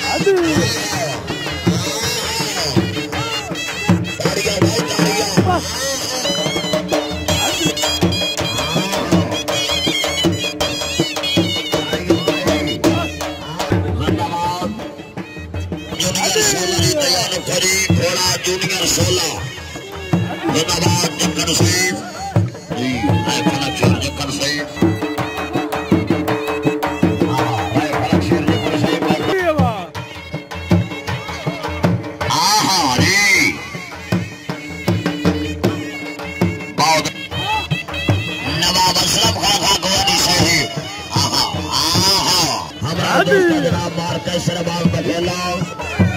junior 16 जिंदाबाद जक्कन सईद जी rifle शेर जक्कन Saeed rifle शेर जक्कन सईद हाँ जी बहुत नवाब असलम खान गोदी सही हाँ हमारा जनाब मार कैसर बाग बखेला